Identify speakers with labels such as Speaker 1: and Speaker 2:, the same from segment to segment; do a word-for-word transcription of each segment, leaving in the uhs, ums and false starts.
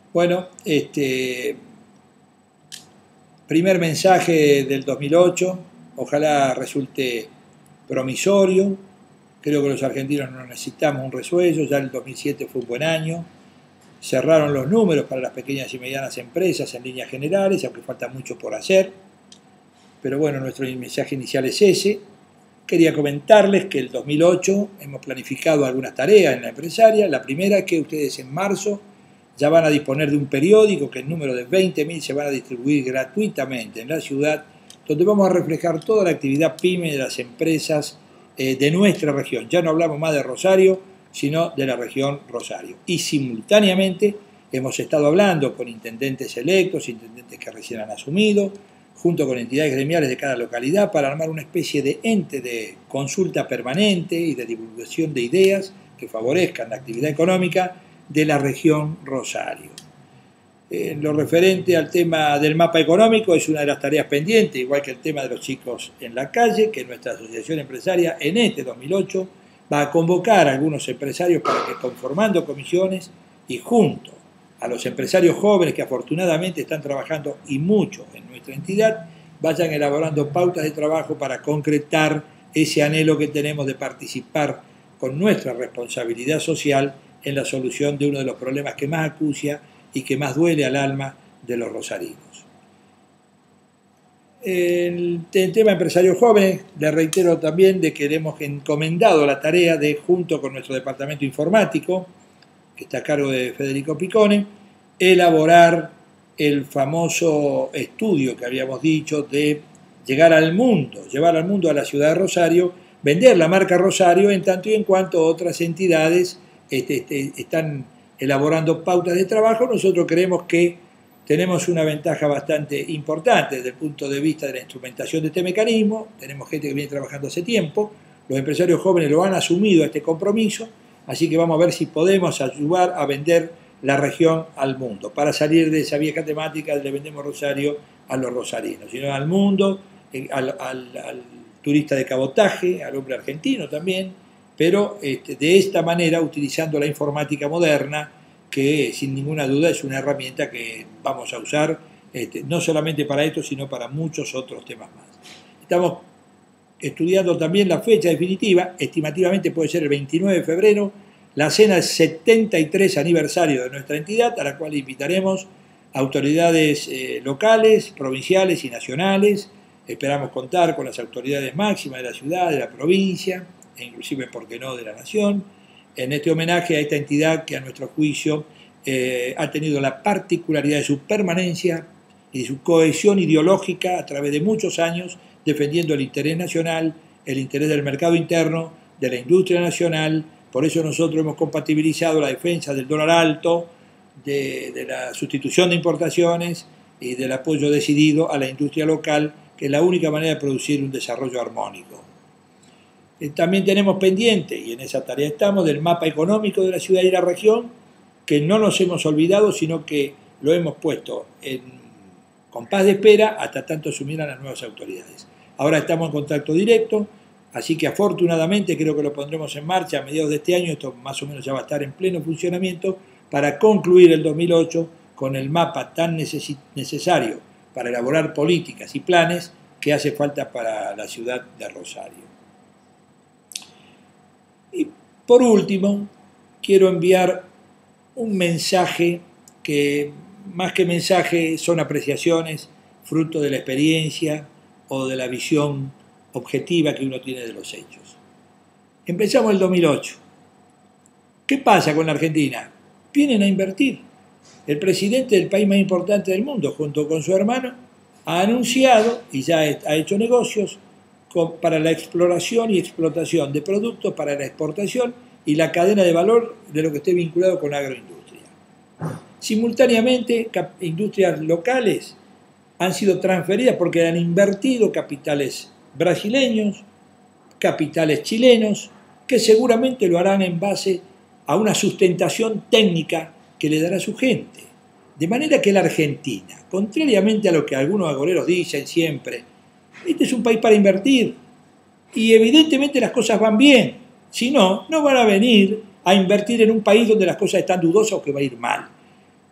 Speaker 1: Bueno, este, primer mensaje del dos mil ocho, ojalá resulte promisorio. Creo que los argentinos no necesitamos un resuello, ya el dos mil siete fue un buen año. Cerraron los números para las pequeñas y medianas empresas en líneas generales, aunque falta mucho por hacer. Pero bueno, nuestro mensaje inicial es ese. Quería comentarles que el dos mil ocho hemos planificado algunas tareas en la empresaria. La primera es que ustedes en marzo ya van a disponer de un periódico que en número de veinte mil se van a distribuir gratuitamente en la ciudad, donde vamos a reflejar toda la actividad pyme de las empresas eh, de nuestra región. Ya no hablamos más de Rosario, sino de la región Rosario. Y simultáneamente hemos estado hablando con intendentes electos, intendentes que recién han asumido, junto con entidades gremiales de cada localidad, para armar una especie de ente de consulta permanente y de divulgación de ideas que favorezcan la actividad económica de la región Rosario. En lo referente al tema del mapa económico, es una de las tareas pendientes, igual que el tema de los chicos en la calle, que nuestra asociación empresaria en este dos mil ocho va a convocar a algunos empresarios para que, conformando comisiones y junto a los empresarios jóvenes que afortunadamente están trabajando y mucho en nuestra entidad, vayan elaborando pautas de trabajo para concretar ese anhelo que tenemos de participar con nuestra responsabilidad social en la solución de uno de los problemas que más acucia y que más duele al alma de los rosarinos. El, el tema empresarios jóvenes, les reitero también de que hemos encomendado la tarea de, junto con nuestro departamento informático, que está a cargo de Federico Picone, elaborar el famoso estudio que habíamos dicho de llegar al mundo, llevar al mundo a la ciudad de Rosario, vender la marca Rosario en tanto y en cuanto otras entidades este, este, están elaborando pautas de trabajo. Nosotros creemos que tenemos una ventaja bastante importante desde el punto de vista de la instrumentación de este mecanismo. Tenemos gente que viene trabajando hace tiempo, los empresarios jóvenes lo han asumido este compromiso, así que vamos a ver si podemos ayudar a vender la región al mundo, para salir de esa vieja temática de le vendemos Rosario a los rosarinos, sino al mundo, al, al, al turista de cabotaje, al hombre argentino también, pero este, de esta manera utilizando la informática moderna, que sin ninguna duda es una herramienta que vamos a usar este, no solamente para esto, sino para muchos otros temas más. Estamos estudiando también la fecha definitiva, estimativamente puede ser el veintinueve de febrero, la cena del setenta y tres aniversario de nuestra entidad, a la cual invitaremos autoridades eh, locales, provinciales y nacionales. Esperamos contar con las autoridades máximas de la ciudad, de la provincia, e inclusive, por qué no, de la nación, en este homenaje a esta entidad que a nuestro juicio eh, ha tenido la particularidad de su permanencia y de su cohesión ideológica a través de muchos años, defendiendo el interés nacional, el interés del mercado interno, de la industria nacional. Por eso nosotros hemos compatibilizado la defensa del dólar alto, de, de la sustitución de importaciones y del apoyo decidido a la industria local, que es la única manera de producir un desarrollo armónico. Eh, también tenemos pendiente, y en esa tarea estamos, del mapa económico de la ciudad y la región, que no nos hemos olvidado, sino que lo hemos puesto en compás de espera hasta tanto asumieran las nuevas autoridades. Ahora estamos en contacto directo, así que afortunadamente creo que lo pondremos en marcha a mediados de este año. Esto más o menos ya va a estar en pleno funcionamiento para concluir el dos mil ocho con el mapa tan necesario para elaborar políticas y planes que hace falta para la ciudad de Rosario. Y por último, quiero enviar un mensaje que, más que mensaje, son apreciaciones fruto de la experiencia o de la visión objetiva que uno tiene de los hechos. Empezamos el dos mil ocho. ¿Qué pasa con la Argentina? Vienen a invertir. El presidente del país más importante del mundo, junto con su hermano, ha anunciado y ya ha hecho negocios con, para la exploración y explotación de productos para la exportación y la cadena de valor de lo que esté vinculado con la agroindustria. Simultáneamente, industrias locales han sido transferidas porque han invertido capitales brasileños, capitales chilenos, que seguramente lo harán en base a una sustentación técnica que le dará a su gente. De manera que la Argentina, contrariamente a lo que algunos agoreros dicen siempre, este es un país para invertir, y evidentemente las cosas van bien. Si no, no van a venir a invertir en un país donde las cosas están dudosas o que va a ir mal.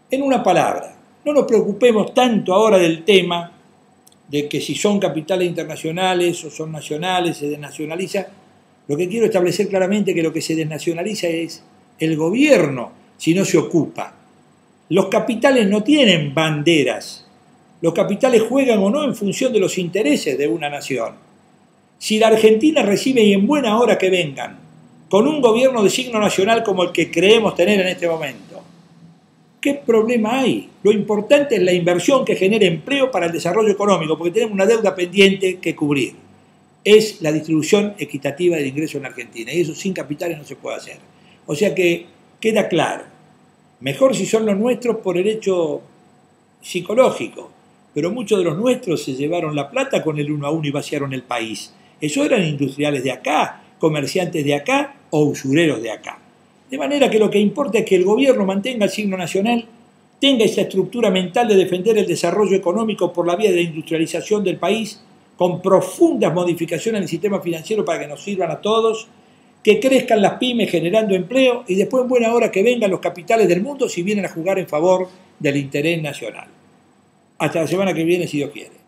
Speaker 1: En una palabra, no nos preocupemos tanto ahora del tema de que si son capitales internacionales o son nacionales, se desnacionaliza. Lo que quiero establecer claramente es que lo que se desnacionaliza es el gobierno si no se ocupa. Los capitales no tienen banderas. Los capitales juegan o no en función de los intereses de una nación. Si la Argentina recibe, y en buena hora que vengan, con un gobierno de signo nacional como el que creemos tener en este momento, ¿qué problema hay? Lo importante es la inversión que genere empleo para el desarrollo económico, porque tenemos una deuda pendiente que cubrir. Es la distribución equitativa del ingreso en la Argentina, y eso sin capitales no se puede hacer. O sea que queda claro, mejor si son los nuestros por el hecho psicológico, pero muchos de los nuestros se llevaron la plata con el uno a uno y vaciaron el país. Eso eran industriales de acá, comerciantes de acá o usureros de acá. De manera que lo que importa es que el gobierno mantenga el signo nacional, tenga esa estructura mental de defender el desarrollo económico por la vía de la industrialización del país, con profundas modificaciones en el sistema financiero para que nos sirvan a todos, que crezcan las pymes generando empleo y después en buena hora que vengan los capitales del mundo si vienen a jugar en favor del interés nacional. Hasta la semana que viene, si Dios quiere.